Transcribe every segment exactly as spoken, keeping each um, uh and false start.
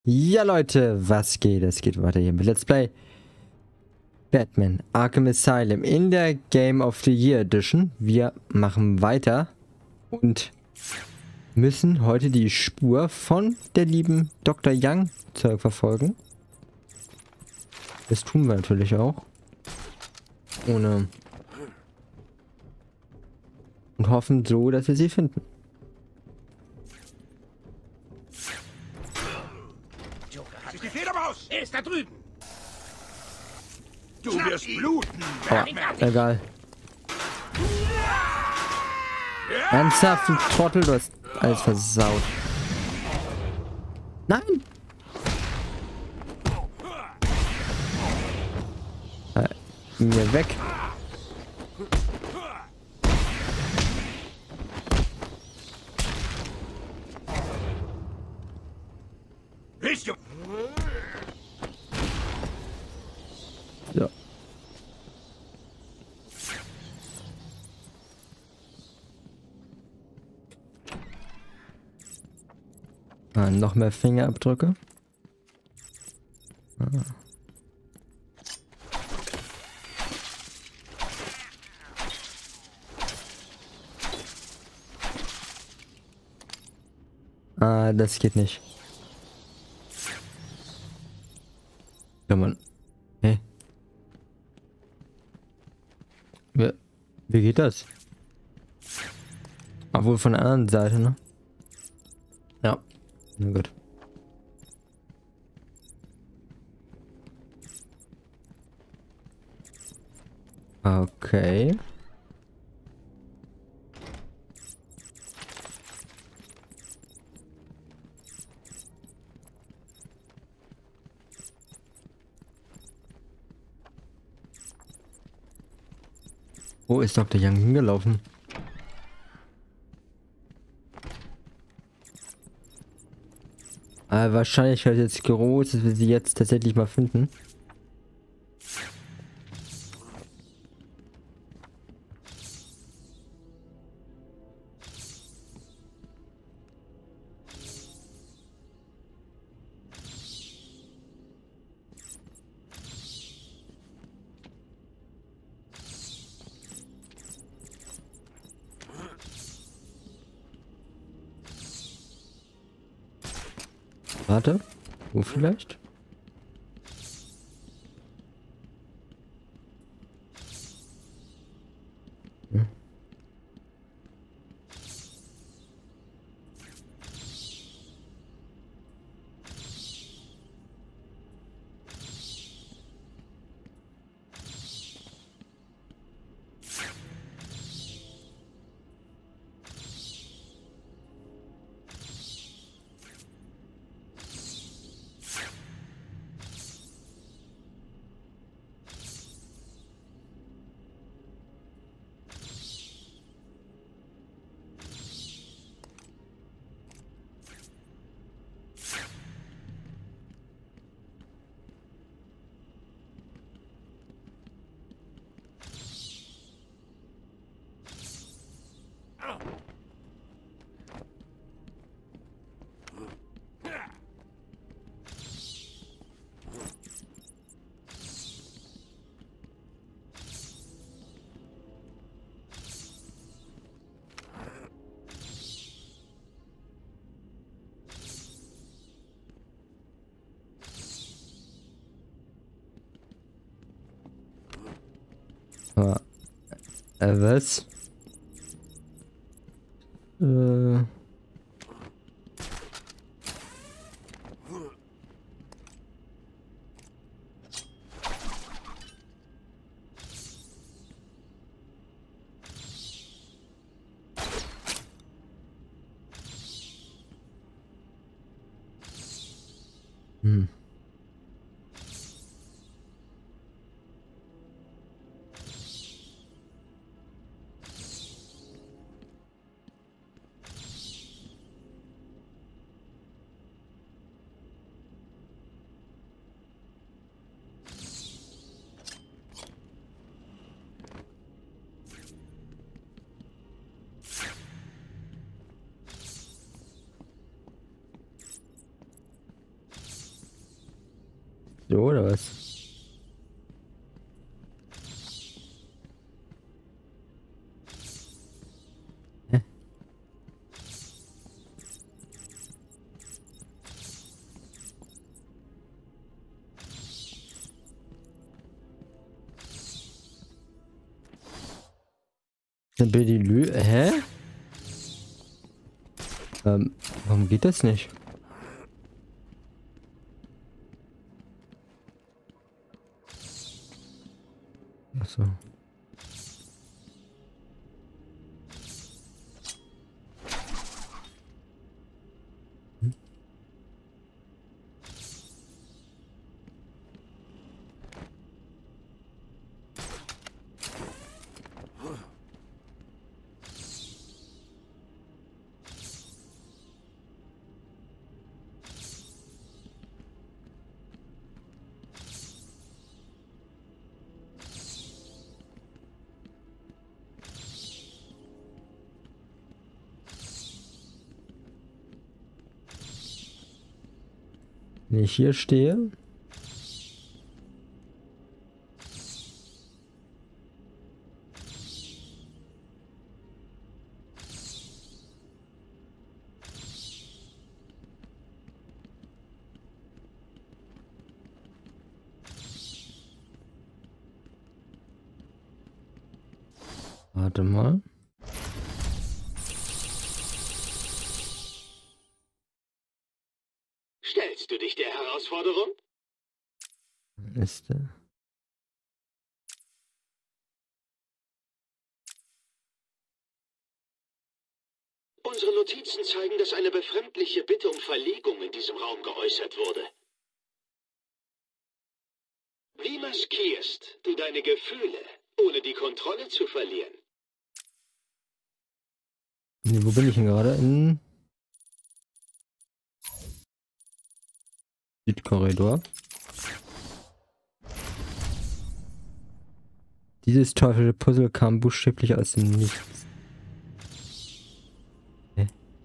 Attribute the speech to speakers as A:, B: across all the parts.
A: Ja Leute, was geht? Es geht weiter hier mit Let's Play Batman Arkham Asylum in der Game of the Year Edition. Wir machen weiter und müssen heute die Spur von der lieben Doktor Young zurückverfolgen. Das tun wir natürlich auch. Ohne und hoffen so, dass wir sie finden.
B: Die Fledermaus! Er ist da drüben! Du wirst bluten!
A: Oh, egal. Ernsthaft, du Trottel, du hast alles versaut. Nein! Äh, mir weg.
B: Willst du?
A: So. Ah, noch mehr Fingerabdrücke. Ah. Ah, das geht nicht. Kann man. Hä? Wie, wie geht das? Obwohl von der anderen Seite, ne? Ja. Na gut. Okay. Wo ist Doktor Young hingelaufen? Aber wahrscheinlich ist jetzt groß, dass wir sie jetzt tatsächlich mal finden. Warte, wo vielleicht? Hm. Ah, äh, was? Äh. Hm. So, oder was? Hä? Dann bin ich Lü. Hä? Ähm, warum geht das nicht? Achso. Hm? Wenn ich hier stehe. Warte mal.
C: Stellst du dich der Herausforderung?
A: Ist der?
C: Unsere Notizen zeigen, dass eine befremdliche Bitte um Verlegung in diesem Raum geäußert wurde. Wie maskierst du deine Gefühle, ohne die Kontrolle zu verlieren?
A: Nee, wo bin ich denn gerade? In Südkorridor. Dieses teuflische Puzzle kam buchstäblich aus dem Nichts. Hä?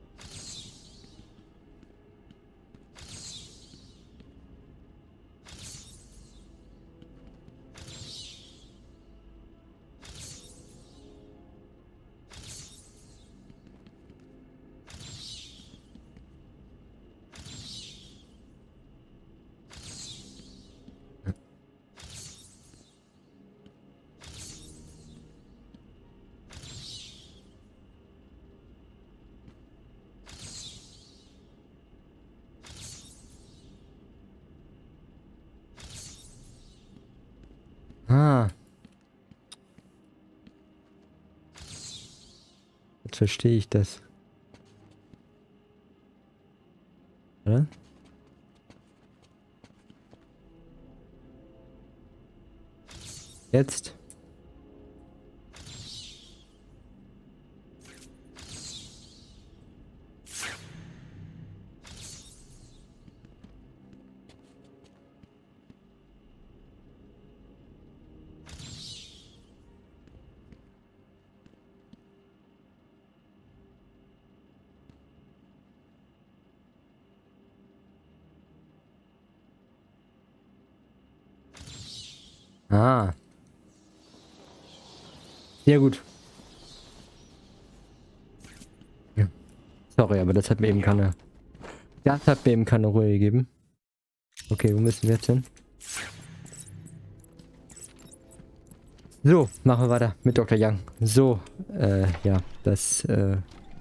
A: Ah. Jetzt verstehe ich das. Oder? Jetzt. Ah. Sehr gut. Ja. Sorry, aber das hat mir eben keine... Das hat mir eben keine Ruhe gegeben. Okay, wo müssen wir jetzt hin? So, machen wir weiter mit Doktor Young. So, äh, ja, das, äh...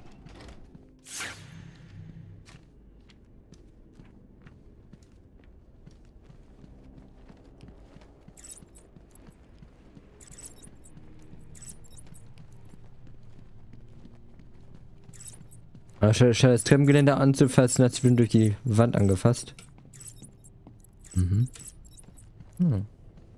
A: Statt das Treppengeländer anzufassen, hat sie durch die Wand angefasst. Mhm. Hm.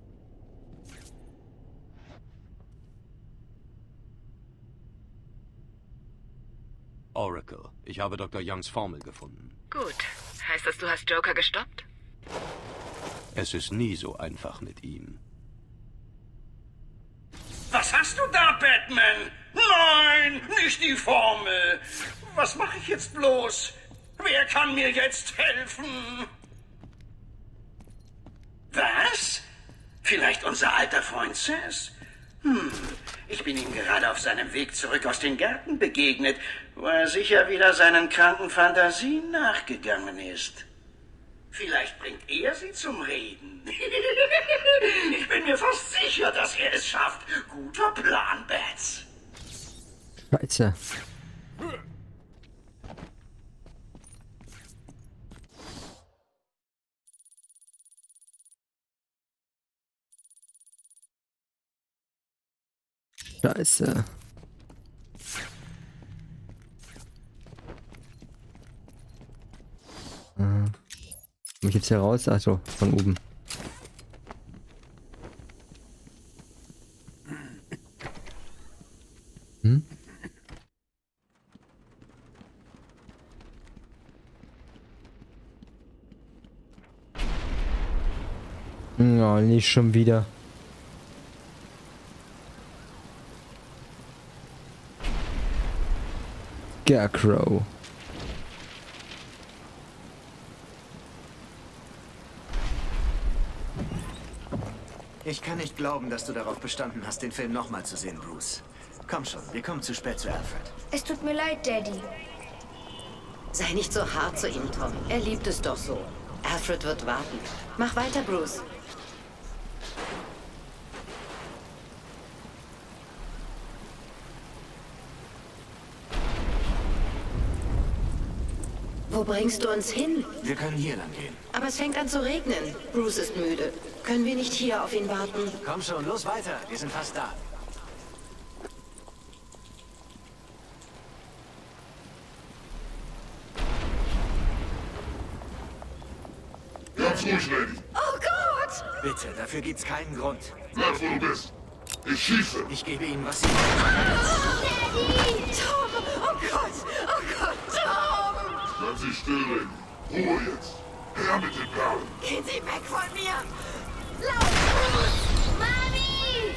D: Oracle, ich habe Doktor Youngs Formel gefunden.
E: Gut. Heißt das, du hast Joker gestoppt?
D: Es ist nie so einfach mit ihm.
B: Was hast du da, Batman? Nein, nicht die Formel. Was mache ich jetzt bloß? Wer kann mir jetzt helfen? Vielleicht unser alter Freund Seth? Hm, ich bin ihm gerade auf seinem Weg zurück aus den Gärten begegnet, wo er sicher wieder seinen kranken Fantasien nachgegangen ist. Vielleicht bringt er sie zum Reden. Ich bin mir fast sicher, dass er es schafft. Guter Plan, Bats.
A: Scheiße. Scheiße. Hm. Komm ich jetzt hier raus? Achso, von oben. Hm? Ja, nicht schon wieder. Scarecrow.
F: Ich kann nicht glauben, dass du darauf bestanden hast, den Film nochmal zu sehen, Bruce. Komm schon, wir kommen zu spät zu Alfred.
G: Es tut mir leid, Daddy.
H: Sei nicht so hart zu ihm, Tom. Er liebt es doch so. Alfred wird warten. Mach weiter, Bruce. Wo bringst du uns hin?
F: Wir können hier lang gehen.
H: Aber es fängt an zu regnen. Bruce ist müde. Können wir nicht hier auf ihn warten?
F: Komm schon, los weiter. Wir sind fast da.
I: Ganz ruhig, Lady.
H: Oh Gott!
F: Bitte, dafür gibt's keinen Grund.
I: Bleib, wo du bist. Ich schieße.
F: Ich gebe Ihnen, was Sie wollen.
H: Daddy! Tom! Oh Gott! Oh Gott, Tom!
I: Bleiben Sie still, Lady. Ruhe jetzt. Her mit den Perlen.
H: Gehen Sie weg von mir! Lauf, Bruce! Mami!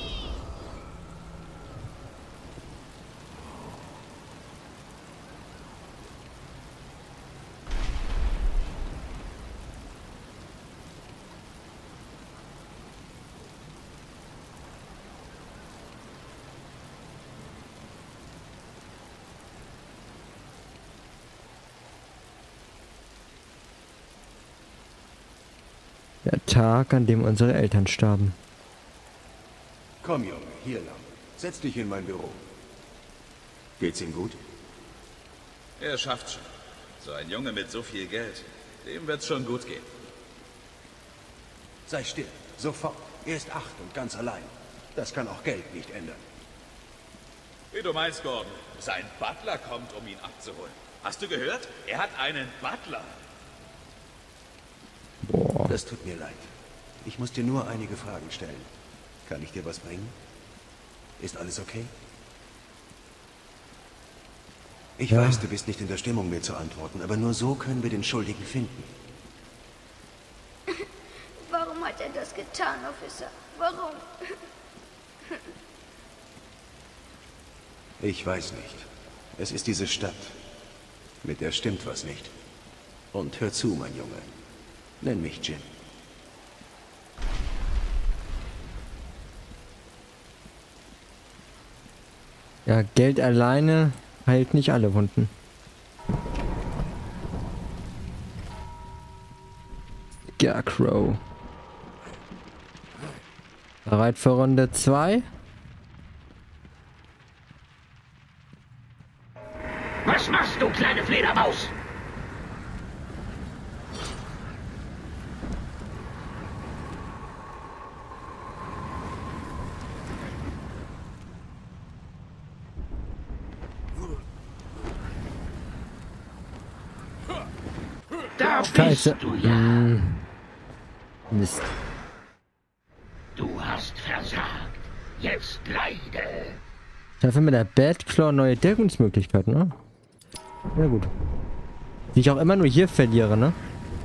A: Der Tag, an dem unsere Eltern starben.
D: Komm, Junge, hier lang. Setz dich in mein Büro. Geht's ihm gut?
J: Er schafft schon. So ein Junge mit so viel Geld, dem wird's schon gut gehen.
D: Sei still. Sofort. Er ist acht und ganz allein. Das kann auch Geld nicht ändern.
J: Wie du meinst, Gordon. Sein Butler kommt, um ihn abzuholen. Hast du gehört? Er hat einen Butler.
A: Boah.
D: Das tut mir leid. Ich muss dir nur einige Fragen stellen. Kann ich dir was bringen? Ist alles okay? Ich
A: Ja.
D: weiß, du bist nicht in der Stimmung, mir zu antworten, aber nur so können wir den Schuldigen finden.
G: Warum hat er das getan, Officer? Warum?
D: Ich weiß nicht. Es ist diese Stadt. Mit der stimmt was nicht. Und hör zu, mein Junge. Nenn mich Jim.
A: Ja, Geld alleine heilt nicht alle Wunden. Scarecrow. Bereit für Runde zwei?
C: Was machst du, kleine Fledermaus? Da bist
A: Scheiße.
C: du ja.
A: Hm. Mist.
C: Du hast versagt. Jetzt leide.
A: Dafür mit der Batclaw neue Deckungsmöglichkeiten, ne? Ja gut. Wie ich auch immer nur hier verliere, ne?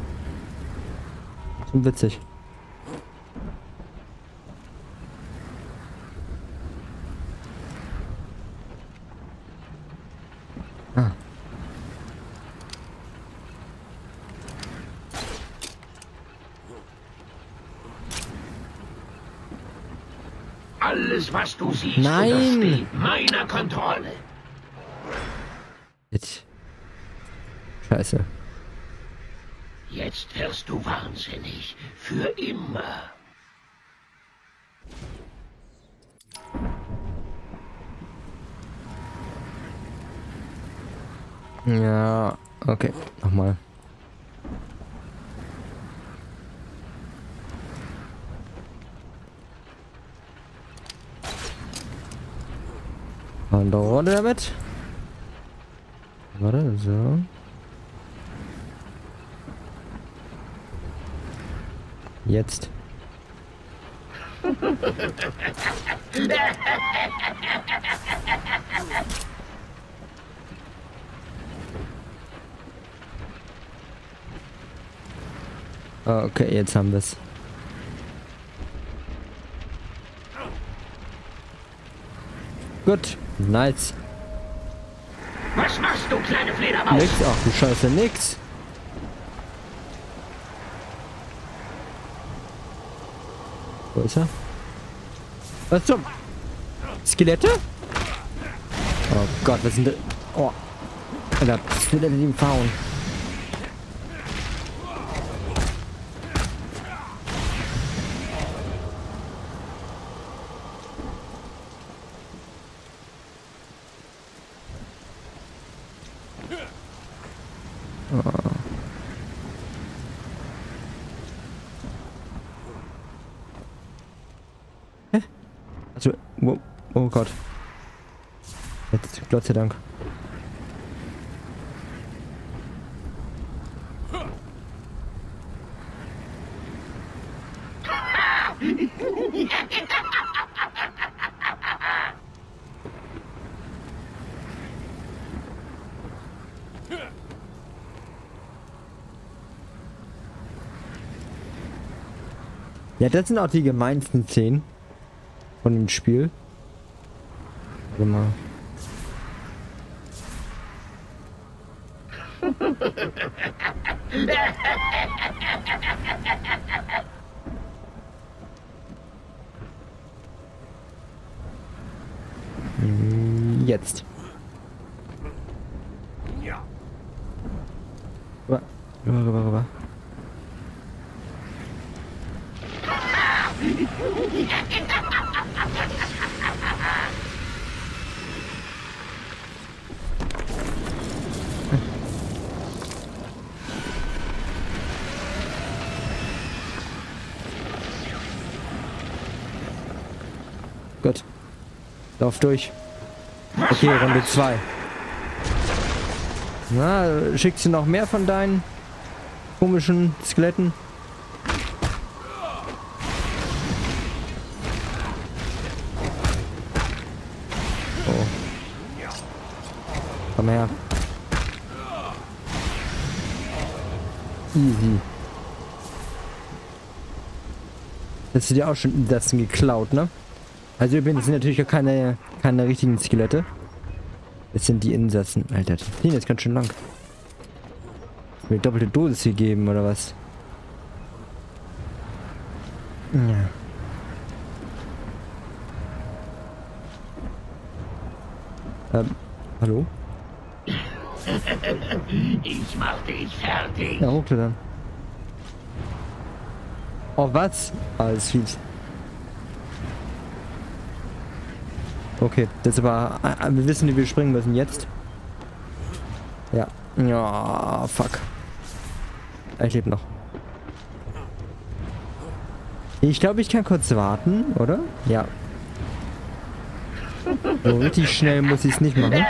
A: Schon witzig. Ah.
K: Alles, was du siehst,
A: Nein.
K: untersteht meiner Kontrolle.
A: Jetzt. Scheiße.
K: Jetzt wirst du wahnsinnig. Für immer.
A: Ja, okay. Nochmal. Und runter damit. Warte, so. Jetzt. Okay, jetzt haben wir es. Gut, nice.
K: Was machst du, kleine Fledermaus?
A: Nix, ach du Scheiße, nix. Wo ist er? Was zum? Skelette? Oh Gott, was sind das? Oh. Alter, Skelette, die im Faun. Also, oh, oh Gott. Jetzt, Gott sei Dank. Ja, das sind auch die gemeinsten Szenen von dem Spiel. Warte mal. Jetzt.
K: Ja.
A: Rüber, rüber, rüber, rüber. Gut. Lauf durch. Okay, Runde zwei. Na, schickst du noch mehr von deinen komischen Skeletten? Oh. Komm her. Easy. Hast du dir auch schon das geklaut, ne? Also übrigens sind natürlich auch keine, keine richtigen Skelette. Es sind die Insassen. Alter, das Ding ist ganz schön lang. Mir doppelte Dosis hier geben, oder was? Ja. Ähm, hallo?
K: Ich mach dich fertig.
A: Ja, ruckte dann. Oh, was? Alles fies. Okay, das war... Wir wissen, wie wir springen müssen jetzt. Ja. Ja, fuck. Ich lebe noch. Ich glaube, ich kann kurz warten, oder? Ja. So richtig schnell muss ich es nicht machen.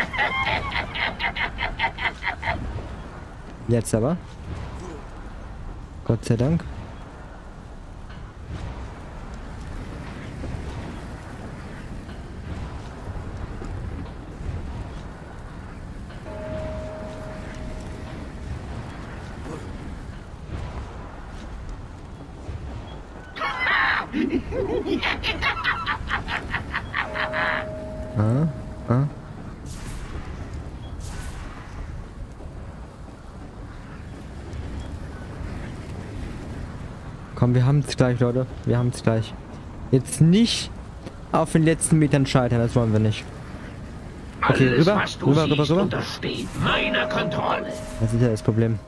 A: Jetzt aber. Gott sei Dank. Ah, ah. Komm, wir haben es gleich, Leute. Wir haben es gleich. Jetzt nicht auf den letzten Metern scheitern. Das wollen wir nicht. Okay,
K: Alles,
A: rüber,
K: was du
A: rüber,
K: siehst,
A: rüber, rüber.
K: untersteht meiner Kontrolle.
A: Das ist ja das Problem.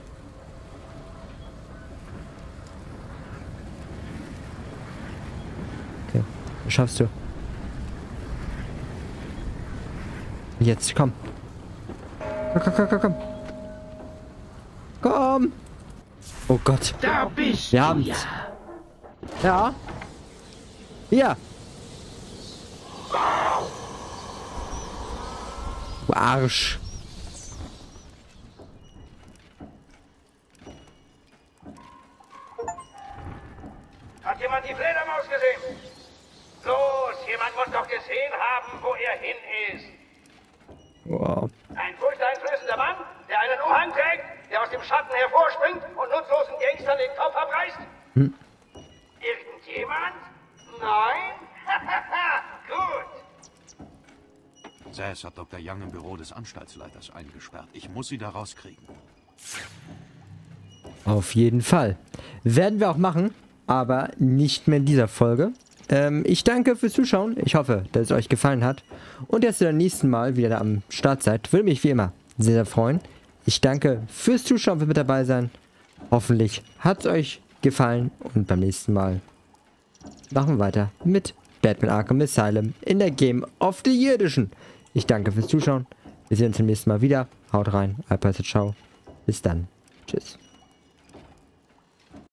A: Okay, das schaffst du. Jetzt, komm. Komm, komm, komm, komm, komm. Komm. Oh Gott.
K: Da bist
A: Wir
K: du
A: haben's.
K: ja.
A: Ja. Hier. Du Arsch.
L: Hat jemand die Fledermaus gesehen? Los, jemand muss doch gesehen haben, wo er hin ist.
A: Wow.
L: Ein furchteinflößender Mann, der einen Umhang trägt, der aus dem Schatten hervorspringt und nutzlosen Gangstern den Kopf abreißt?
A: Hm.
L: Irgendjemand? Nein? Gut.
D: Sass hat Doktor Young im Büro des Anstaltsleiters eingesperrt. Ich muss sie da rauskriegen.
A: Auf jeden Fall. Werden wir auch machen, aber nicht mehr in dieser Folge. Ähm, ich danke fürs Zuschauen. Ich hoffe, dass es euch gefallen hat. Und dass ihr beim nächsten Mal wieder da am Start seid. Würde mich wie immer sehr, sehr freuen. Ich danke fürs Zuschauen, fürs mit dabei sein. Hoffentlich hat es euch gefallen. Und beim nächsten Mal machen wir weiter mit Batman Arkham Asylum in der Game of the Year Edition. Ich danke fürs Zuschauen. Wir sehen uns beim nächsten Mal wieder. Haut rein. Alpha, ciao. Bis dann. Tschüss.